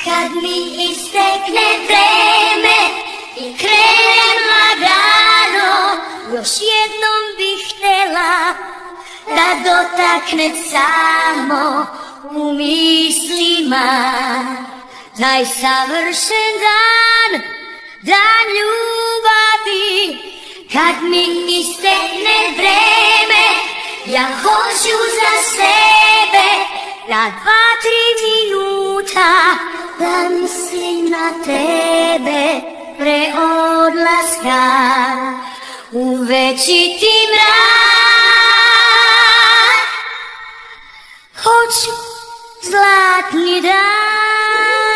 Kad mi istekne vreme i krenem lagano, još jednom bih htjela da dotakne samo u mislima taj savršen dan, dan ljubavi. Kad mi istekne vreme, ja hoću za sebe na 2-3 minuta da mislim na tebe pre odlaska u večiti mrak. Hoću zlatni dan.